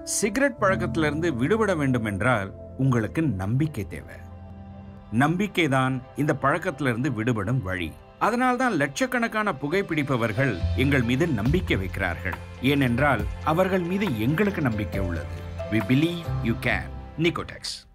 Cigarette பழக்கத்திலிருந்து விடுபட வேண்டும் என்றால் உங்களுக்கு நம்பிக்கை தேவை. நம்பிக்கைதான் இந்த பழக்கத்திலிருந்து விடுபடும் வழி. அதனால்தான் லட்சக்கணக்கான புகைப்பிடிப்பவர்கள் எங்கள் மீது நம்பிக்கை வைக்கிறார்கள். ஏனென்றால் அவர்கள் மீது எங்களுக்கு நம்பிக்கை உள்ளது. We believe you can. Nicotex.